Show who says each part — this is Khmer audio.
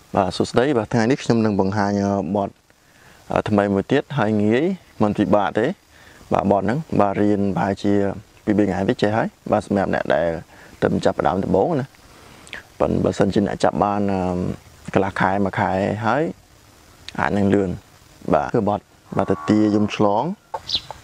Speaker 1: Và số đấy và tháng nàyខ្ញុំនឹងបង្ហាញបទថ្មីមួយទៀតហើយងាយមិនពិបាកទេបាទបទហ្នឹងបាទរៀនប្រហែលជាពី2ថ្ងៃនេះចេះហើយបាទសម្រាប់អ្នកដែលទៅចាប់ផ្ដើមដំបូងណាប៉ុន្តែបើសិនជាអ្នកចាប់បានកន្លះខែមួយខែហើយអាចនឹងលឿនបាទគឺបទបាទទៅទាយំឆ្លង